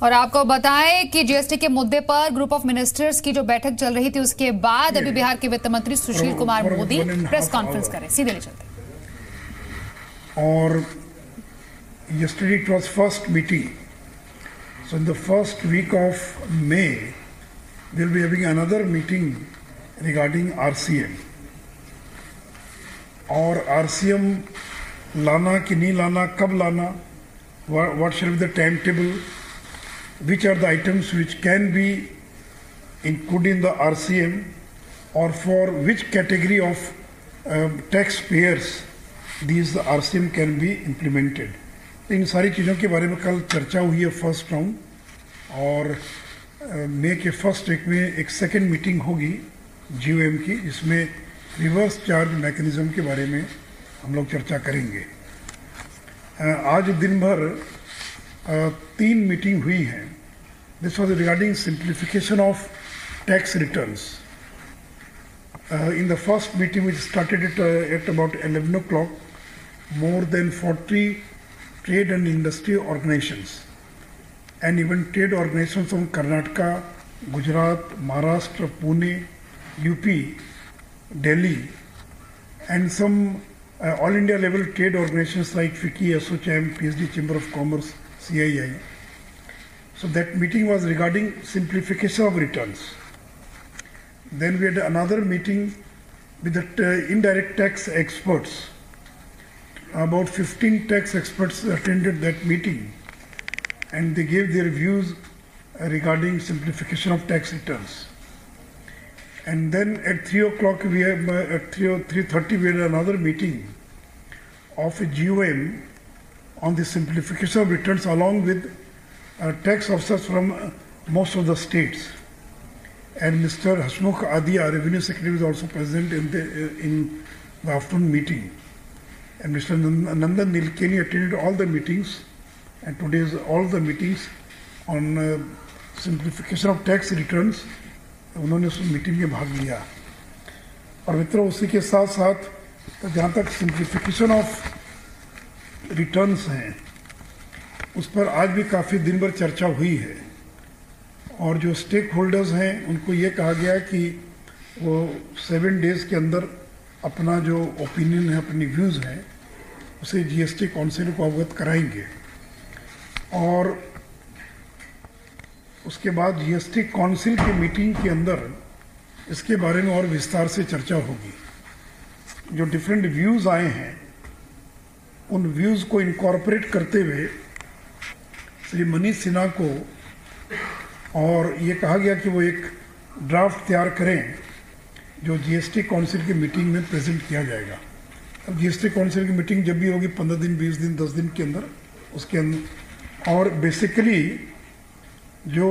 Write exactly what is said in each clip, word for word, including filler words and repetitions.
और आपको बताएं कि जीएसटी के मुद्दे पर ग्रुप ऑफ मिनिस्टर्स की जो बैठक चल रही थी उसके बाद अभी बिहार के वित्त मंत्री सुशील कुमार मोदी प्रेस कॉन्फ्रेंस करें। सीधे ले चलते। और yesterday it was first meeting, so in the first week of May we'll be having another meeting regarding R C M. और R C M लाना कि नहीं लाना, कब लाना, what shall be the timetable, which are the items which can be included in the R C M, or for which category of uh, taxpayers these R C M can be implemented. इन सारी चीज़ों के बारे में कल चर्चा हुई है first round, और मई के फर्स्ट वीक में एक सेकेंड मीटिंग होगी जी ओ एम की, जिसमें रिवर्स चार्ज मैकेनिज्म के बारे में हम लोग चर्चा करेंगे। आज दिन भर तीन मीटिंग हुई हैं। This was regarding simplification of tax returns. In the first meeting which started at at about eleven o'clock, more than forty trade and industry organizations and even trade organizations from Karnataka, Gujarat, Maharashtra, Pune, U P, Delhi, and some uh, all India level trade organizations like FICCI, S O C M, P H D Chamber of Commerce, C I I. So that meeting was regarding simplification of returns. Then we had another meeting with the uh, indirect tax experts. About fifteen tax experts attended that meeting, and they gave their views regarding simplification of tax returns. And then at three o'clock, we have uh, at three thirty we had another meeting of a G O M on the simplification of returns, along with uh, tax officers from uh, most of the states. And Mister Hasmukh Adia, Revenue Secretary, was also present in the uh, in the afternoon meeting. And Mister Nandan Nilekani attended all the meetings, and today's all the meetings on uh, simplification of tax returns, उन्होंने उस meeting में भाग लिया। और मित्रों, उसी के साथ साथ तो जहाँ तक सिंप्लीफिकेशन ऑफ रिटर्न्स हैं, उस पर आज भी काफ़ी दिन भर चर्चा हुई है। और जो स्टेक होल्डर्स हैं उनको ये कहा गया कि वो सेवन डेज़ के अंदर अपना जो ओपिनियन है, अपनी व्यूज़ हैं, उसे जीएसटी काउंसिल को अवगत कराएंगे। और उसके बाद जीएसटी काउंसिल की मीटिंग के अंदर इसके बारे में और विस्तार से चर्चा होगी। जो डिफरेंट व्यूज़ आए हैं, उन व्यूज़ को इनकॉर्पोरेट करते हुए श्री मनीष सिन्हा को और ये कहा गया कि वो एक ड्राफ्ट तैयार करें जो जीएसटी काउंसिल की मीटिंग में प्रेजेंट किया जाएगा। अब जीएसटी काउंसिल की मीटिंग जब भी होगी पंद्रह दिन, बीस दिन, दस दिन के अंदर, उसके अंदर और बेसिकली जो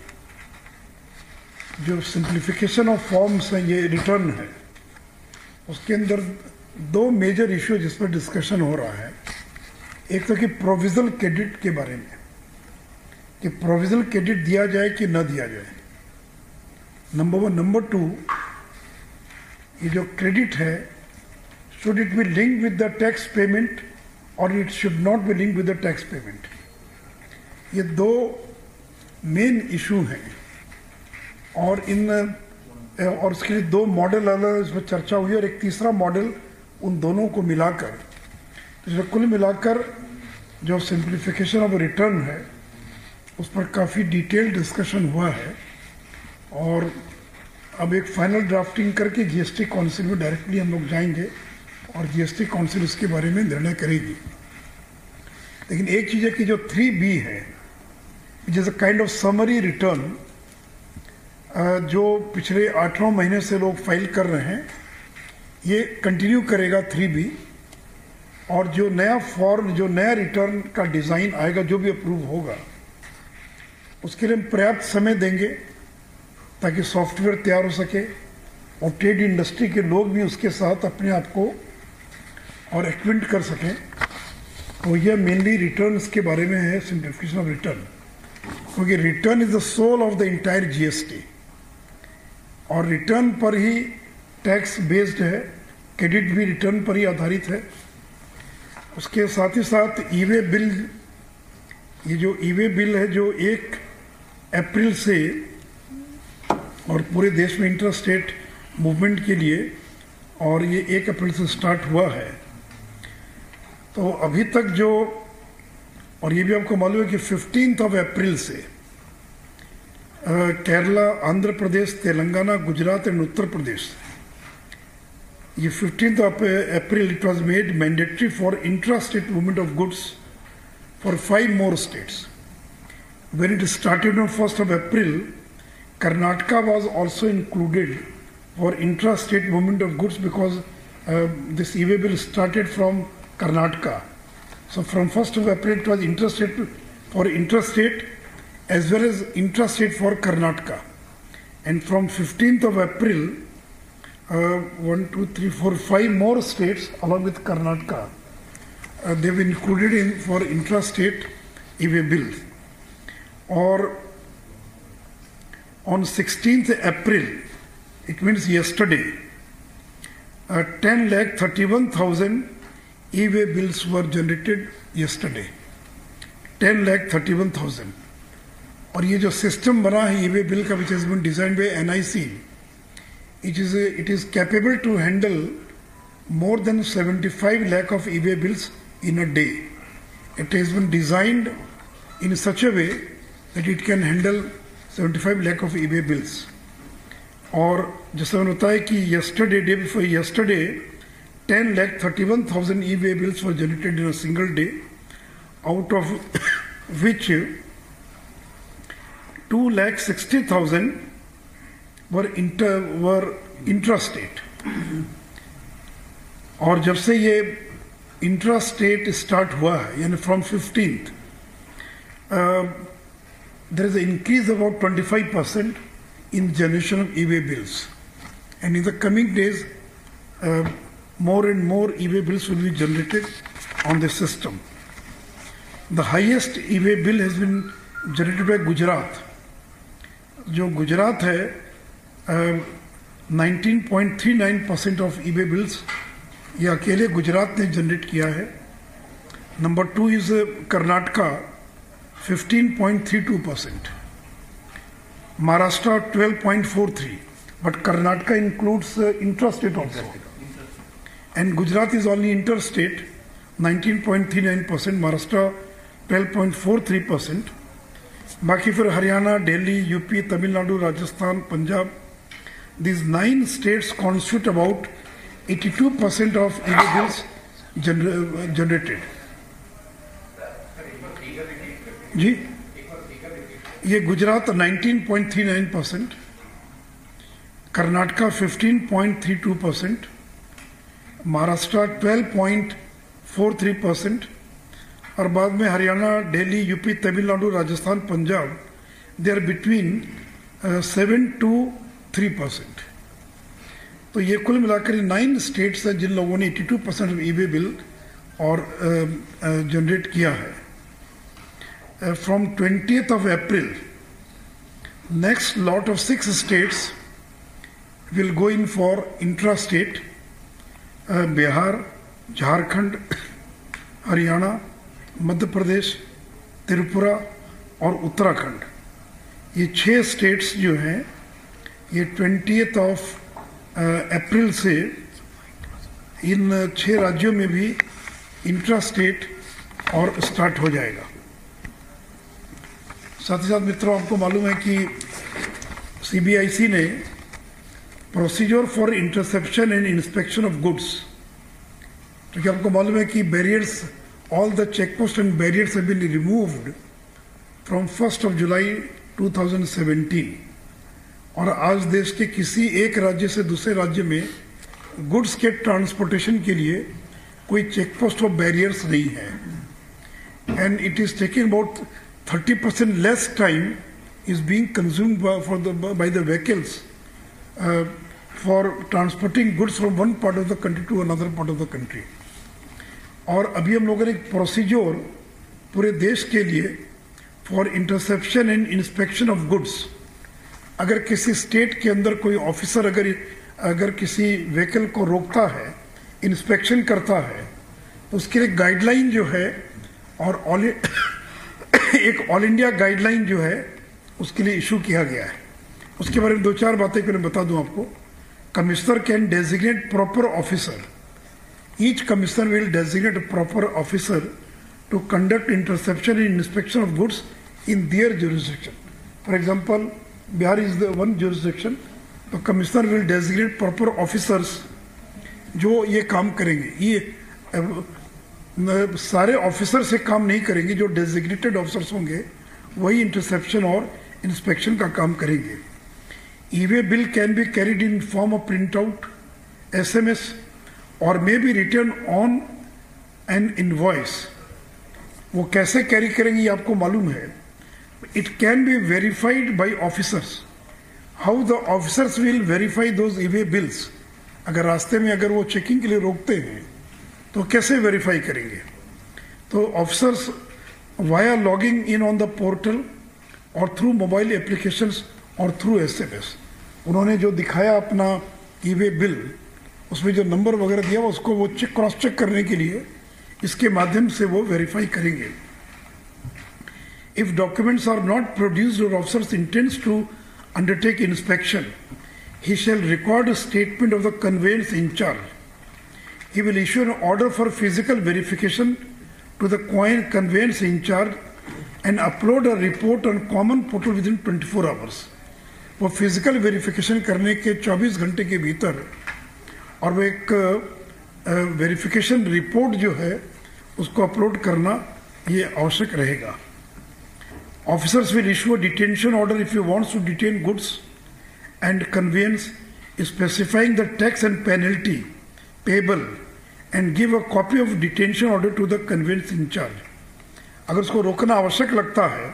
जो सिंप्लीफिकेशन ऑफ फॉर्म्स हैं, ये रिटर्न है, उसके अंदर दो मेजर इशू जिस पर डिस्कशन हो रहा है। एक तो कि प्रोविजनल क्रेडिट के बारे में, कि प्रोविजनल क्रेडिट दिया जाए कि न दिया जाए, नंबर वन। नंबर टू, ये जो क्रेडिट है, should it be link with the tax payment और it should not be link with the tax payment. ये दो मेन इशू हैं, और इन और उसके लिए दो मॉडल अलग इसमें चर्चा हुई, और एक तीसरा मॉडल उन दोनों को मिलाकर, तो कुल मिलाकर जो सिंप्लीफिकेशन ऑफ रिटर्न है उस पर काफ़ी डिटेल डिस्कशन हुआ है। और अब एक फाइनल ड्राफ्टिंग करके जीएसटी काउंसिल में डायरेक्टली हम लोग जाएंगे और जीएसटी काउंसिल इसके बारे में निर्णय करेगी। लेकिन एक चीज़ है कि जो थ्री बी है, जैसे काइंड ऑफ समरी रिटर्न, जो पिछले आठों महीने से लोग फाइल कर रहे हैं, ये कंटिन्यू करेगा थ्री बी। और जो नया फॉर्म, जो नया रिटर्न का डिज़ाइन आएगा, जो भी अप्रूव होगा, उसके लिए हम पर्याप्त समय देंगे ताकि सॉफ्टवेयर तैयार हो सके और ट्रेड इंडस्ट्री के लोग भी उसके साथ अपने आप को और एक्विंट कर सकें। तो यह मेनली रिटर्न्स के बारे में है, सिंप्लीफिकेशन ऑफ रिटर्न, क्योंकि return is the soul of the entire GST, और रिटर्न पर ही टैक्स बेस्ड है, क्रेडिट भी रिटर्न पर ही आधारित है। उसके साथ ही साथ ई वे बिल, ये जो ई वे बिल है, जो एक अप्रैल से और पूरे देश में इंटर स्टेट मूवमेंट के लिए, और ये एक अप्रैल से स्टार्ट हुआ है। तो अभी तक जो, और ये भी आपको मालूम है कि फिफ्टींथ ऑफ अप्रैल से केरला, आंध्र प्रदेश, तेलंगाना, गुजरात एंड उत्तर प्रदेश, ये fifteenth of April it was made mandatory for intra state movement of goods for five more states. When it started on first of April, Karnataka was also included for intra-state movement of goods because uh, this e-way bill started from Karnataka. So from first of April it was intrastate for intrastate as well as intrastate for Karnataka. And from fifteenth of April, uh, one, two, three, four, five more states along with Karnataka, uh, they were included in for intrastate e-way bill. Or on sixteenth April, it means yesterday, uh, ten lakh thirty-one thousand e-way bills were generated yesterday. ten lakh thirty-one thousand. और ये जो system बना है e-way bill का, which has been designed by N I C, it is a, it is capable to handle more than seventy-five lakh of e-way bills in a day. It has been designed in such a way that it can handle seventy-five lakh of e-way bills. और जैसा मैंने बताया कि yesterday, day before yesterday, ten lakh thirty-one thousand e-way bills were generated in a single day, out of which two lakh sixty thousand were inter were intrastate. और जब से ये intrastate start हुआ है, यानी from fifteenth, there is an increase of about twenty-five percent in generation of e-way bills, and in the coming days uh, more and more e-way bills will be generated on the system. The highest e-way bill has been generated by Gujarat. जो गुजरात है, uh, nineteen point three nine percent of e-way bills ये अकेले गुजरात ने generate किया है. Number two is Karnataka, fifteen point three two percent. Maharashtra twelve point four three. But Karnataka includes uh, intrastate also. And Gujarat is only interstate, nineteen point three nine percent. Maharashtra twelve point four three percent. बाकी फिर Haryana, Delhi, UP, Tamil Nadu, Rajasthan, Punjab, these nine states constitute about eighty-two percent of e-way bills gener generated. जी, ये Gujarat nineteen point three nine percent, Karnataka fifteen point three two percent, Maharashtra twelve point four three percent, और बाद में Haryana, Delhi, UP, Tamil Nadu, Rajasthan, Punjab, they are between seven to three percent. तो ये कुल मिलाकर nine states हैं जिन लोगों ने eighty-two percent of e-way bill और जनरेट uh, uh, किया है. Uh, from twentieth of April, next lot of six states will go in for intrastate. uh, Bihar, Jharkhand, Haryana, Madhya Pradesh, Tripura और उत्तराखंड, ये छह स्टेट्स जो हैं ये ट्वेंटियथ ऑफ अप्रैल से इन छह राज्यों में भी इंट्रास्टेट और स्टार्ट हो जाएगा. साथ ही साथ मित्रों, आपको मालूम है कि सीबीआईसी ने procedure for interception and inspection of goods, क्योंकि आपको मालूम है कि barriers, all the checkposts and barriers have been removed from first of July twenty seventeen. और आज देश के किसी एक राज्य से दूसरे राज्य में गुड्स के ट्रांसपोर्टेशन के लिए कोई चेकपोस्ट और बैरियर्स नहीं है. And it is taking about thirty percent less time is being consumed by, for the, by the vehicles uh, for transporting goods from one part of the country to another part of the country. और अभी हम लोगों ने एक procedure पूरे देश के लिए for interception and inspection of goods, अगर किसी स्टेट के अंदर कोई ऑफिसर अगर अगर किसी व्हीकल को रोकता है, इंस्पेक्शन करता है, तो उसके लिए गाइडलाइन जो है और ऑल एक ऑल इंडिया गाइडलाइन जो है उसके लिए इशू किया गया है। उसके बारे में दो चार बातें मैं बता दूं आपको। Commissioner can designate proper officer. Each commissioner will designate a proper officer to conduct interception and inspection of goods in their jurisdiction. For example, Bihar is the one jurisdiction. The commissioner will designate proper officers जो ये काम करेंगे। ये सारे officer से काम नहीं करेंगे, जो डेजिग्नेटेड ऑफिसर्स होंगे वही इंटरसेप्शन और इंस्पेक्शन का काम करेंगे। E-way bill can be carried in form of print out, S M S और may be return on an invoice. वो कैसे कैरी करेंगे ये आपको मालूम है। It can be verified by officers. How the officers will verify those e-way bills. अगर रास्ते में अगर वो चेकिंग के लिए रोकते हैं तो कैसे वेरीफाई करेंगे? तो officers via logging in on the portal और थ्रू मोबाइल एप्लीकेशंस और थ्रू एस एम एस। उन्होंने जो दिखाया अपना ई-वे बिल, उसमें जो नंबर वगैरह दिया उसको वो चेक क्रॉस चेक करने के लिए इसके माध्यम से वो वेरीफाई करेंगे। If documents are not produced और officers intends to undertake inspection, he shall record a statement of the conveyance in charge. He will issue an order for physical verification to the conveyance in charge and upload a report on common portal within twenty-four hours. वो physical verification करने के चौबीस घंटे के भीतर और वो एक वेरिफिकेशन uh, रिपोर्ट जो है उसको अपलोड करना ये आवश्यक रहेगा। Officers will issue a detention order if you wants to detain goods and conveyance specifying the tax and penalty payable and give a copy of detention order to the conveyance in charge. अगर उसको रोकना आवश्यक लगता है,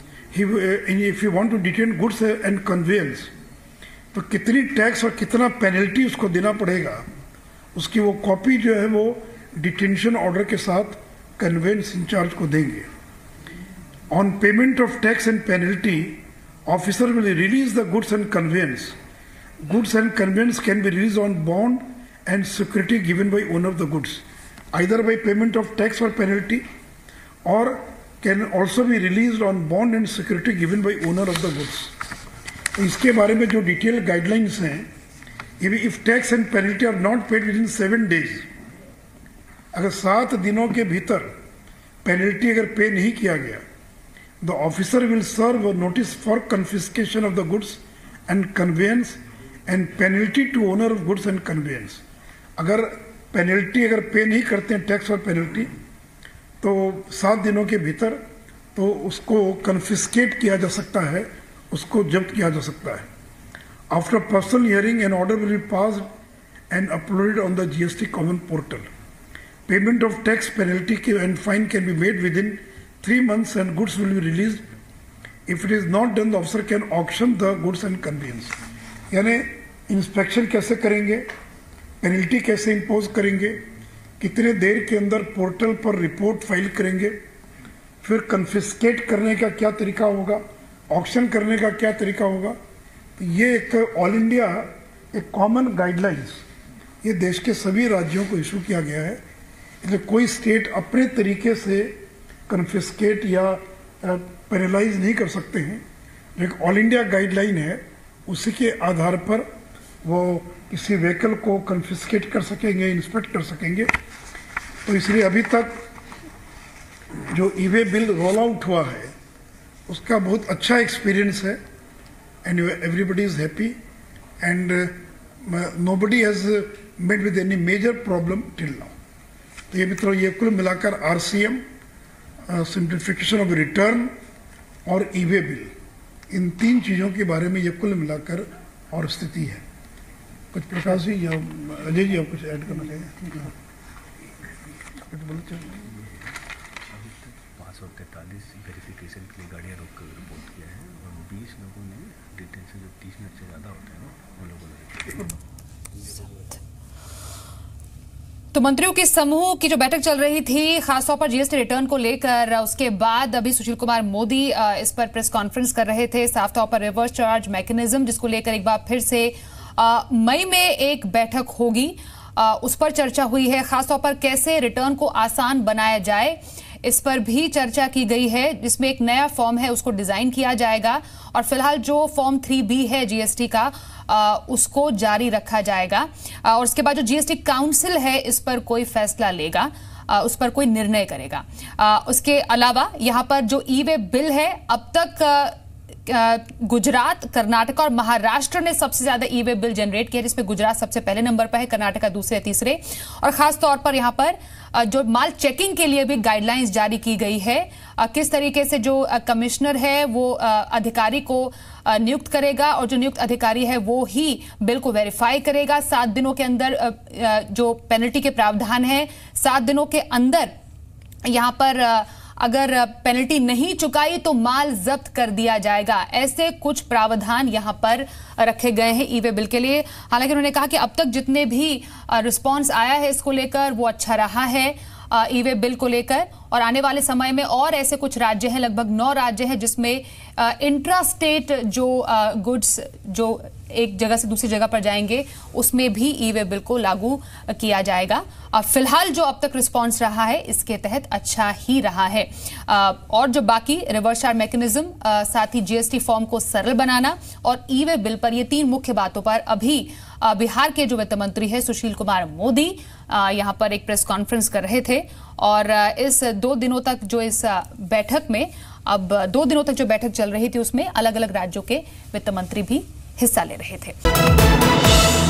if you want to detain goods and conveyance, तो कितनी tax और कितना पेनल्टी उसको देना पड़ेगा, उसकी वो कॉपी जो है वो डिटेंशन ऑर्डर के साथ कन्वेंस इंचार्ज को देंगे। On payment of tax and penalty, officer will release the goods and conveyance. Goods and conveyance can be released on bond and security given by owner of the goods, either by payment of tax or penalty, or can also be released on bond and security given by owner of the goods. इसके बारे में जो detail guidelines हैं, if tax and penalty are not paid within seven days, अगर सात दिनों के भीतर पेनल्टी अगर पे नहीं किया गया, the officer will serve a notice for confiscation of the goods and conveyance and penalty to owner of goods and conveyance. अगर पेनल्टी अगर पे नहीं करते हैं टैक्स और पेनल्टी, तो सात दिनों के भीतर तो उसको कन्फिस्केट किया जा सकता है, उसको जब्त किया जा सकता है। After personal hearing an order will be passed and uploaded on the GST common portal. Payment of tax, penalty and fine can be made within three months and goods will be released. If it is not done, the officer can auction the goods and conveyance. यानी inspection कैसे करेंगे, penalty कैसे impose करेंगे, कितने देर के अंदर portal पर report file करेंगे, फिर कन्फिस्केट करने का क्या तरीका होगा, ऑक्शन करने का क्या तरीका होगा। तो ये एक ऑल इंडिया एक कॉमन गाइडलाइंस ये देश के सभी राज्यों को इशू किया गया है। इसलिए कोई स्टेट अपने तरीके से कन्फिस्केट या पेनलाइज नहीं कर सकते हैं, लेकिन ऑल इंडिया गाइडलाइन है, उसी के आधार पर वो किसी व्हीकल को कन्फिस्केट कर सकेंगे, इंस्पेक्ट कर सकेंगे। तो इसलिए अभी तक जो ई-वे बिल रोल आउट हुआ है उसका बहुत अच्छा एक्सपीरियंस है and everybody is happy and nobody has met with any major problem till now. तो ये मित्रों, ये कुल मिलाकर आरसीएम, सिंप्लीफिकेशन ऑफ रिटर्न और ई-वे बिल, इन तीन चीज़ों के बारे में ये कुल मिलाकर और स्थिति है। कुछ प्रकाश जी या अजय जी आप कुछ ऐड करना चाहेंगे? पाँच सौ तैंतालीस वेरिफिकेशन के लिए गाड़ियाँ रोक कर रिपोर्ट किया है और बीस लोगों ने डिटेंशन जो तीस मिनट से ज़्यादा होता है ना, उन लोगों ने। तो मंत्रियों के समूह की जो बैठक चल रही थी खासतौर पर जीएसटी रिटर्न को लेकर, उसके बाद अभी सुशील कुमार मोदी इस पर प्रेस कॉन्फ्रेंस कर रहे थे। साफ तौर पर रिवर्स चार्ज मैकेनिज्म, जिसको लेकर एक बार फिर से मई में एक बैठक होगी, उस पर चर्चा हुई है। खासतौर पर कैसे रिटर्न को आसान बनाया जाए, इस पर भी चर्चा की गई है, जिसमें एक नया फॉर्म है उसको डिजाइन किया जाएगा और फिलहाल जो फॉर्म थ्री बी है जीएसटी का आ, उसको जारी रखा जाएगा आ, और उसके बाद जो जीएसटी काउंसिल है इस पर कोई फैसला लेगा, आ, उस पर कोई निर्णय करेगा। आ, उसके अलावा यहाँ पर जो ई वे बिल है, अब तक आ, गुजरात, कर्नाटक और महाराष्ट्र ने सबसे ज्यादा ई वे बिल जनरेट किया, जिसमें गुजरात सबसे पहले नंबर पर है, कर्नाटक दूसरे तीसरे। और खास तौर पर यहाँ पर जो माल चेकिंग के लिए भी गाइडलाइंस जारी की गई है, किस तरीके से जो कमिश्नर है वो अधिकारी को नियुक्त करेगा और जो नियुक्त अधिकारी है वो ही बिल को वेरीफाई करेगा। सात दिनों के अंदर जो पेनल्टी के प्रावधान है, सात दिनों के अंदर यहाँ पर अगर पेनल्टी नहीं चुकाई तो माल जब्त कर दिया जाएगा। ऐसे कुछ प्रावधान यहां पर रखे गए हैं ई वे बिल के लिए। हालांकि उन्होंने कहा कि अब तक जितने भी रिस्पांस आया है इसको लेकर वो अच्छा रहा है ई वे बिल को लेकर, और आने वाले समय में और ऐसे कुछ राज्य हैं, लगभग नौ राज्य हैं जिसमें इंट्रा स्टेट जो गुड्स जो एक जगह से दूसरी जगह पर जाएंगे उसमें भी ई वे बिल को लागू किया जाएगा। फिलहाल जो अब तक रिस्पांस रहा है इसके तहत अच्छा ही रहा है। और जो बाकी रिवर्स चार्ज मैकेनिज्म, साथ ही जीएसटी फॉर्म को सरल बनाना और ई वे बिल पर, ये तीन मुख्य बातों पर अभी बिहार के जो वित्त मंत्री है सुशील कुमार मोदी यहां पर एक प्रेस कॉन्फ्रेंस कर रहे थे और इस दो दिनों तक जो इस बैठक में अब दो दिनों तक जो बैठक चल रही थी उसमें अलग अलग राज्यों के वित्त मंत्री भी हिस्सा ले रहे थे।